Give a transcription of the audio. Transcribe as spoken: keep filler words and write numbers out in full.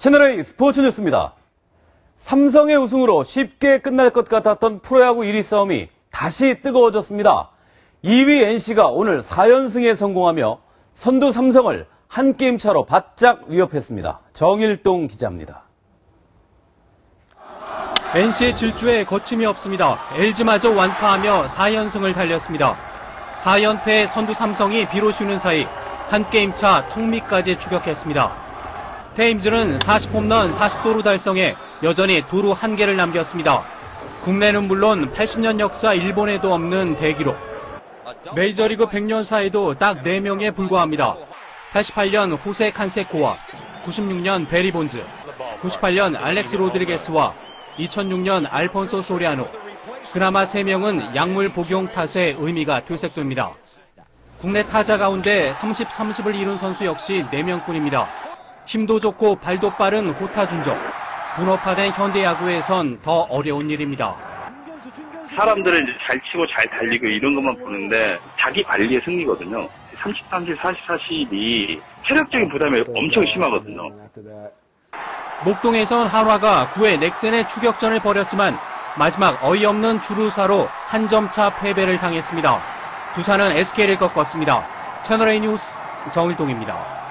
채널A 스포츠 뉴스입니다. 삼성의 우승으로 쉽게 끝날 것 같았던 프로야구 일 위 싸움이 다시 뜨거워졌습니다. 이 위 엔씨가 오늘 사 연승에 성공하며 선두 삼성을 한 게임 차로 바짝 위협했습니다. 정일동 기자입니다. 엔씨의 질주에 거침이 없습니다. 엘지마저 완파하며 사 연승을 달렸습니다. 사 연패의 선두 삼성이 비로 쉬는 사이 한 게임 차 턱밑까지 추격했습니다. 테임즈는 사십 홈런 사십 도루 달성해 여전히 도루 한 개를 남겼습니다. 국내는 물론 팔십 년 역사 일본에도 없는 대기록. 메이저리그 백 년사에도 딱 네 명에 불과합니다. 팔십팔 년 호세 칸세코와 구십육 년 베리 본즈, 구십팔 년 알렉스 로드리게스와 이천육 년 알폰소 소리아노. 그나마 세 명은 약물 복용 탓에 의미가 퇴색됩니다. 국내 타자 가운데 삼십, 삼십을 이룬 선수 역시 네 명뿐입니다. 힘도 좋고 발도 빠른 호타준족. 분업화된 현대야구에선 더 어려운 일입니다. 사람들은 이제 잘 치고 잘 달리고 이런 것만 보는데 자기 관리의 승리거든요. 삼십, 삼십, 사십, 사십이 체력적인 부담이 엄청 심하거든요. 목동에선 한화가 구 회 넥센의 추격전을 벌였지만 마지막 어이없는 주루사로 한 점 차 패배를 당했습니다. 두산은 에스케이를 꺾었습니다. 채널A 뉴스 정일동입니다.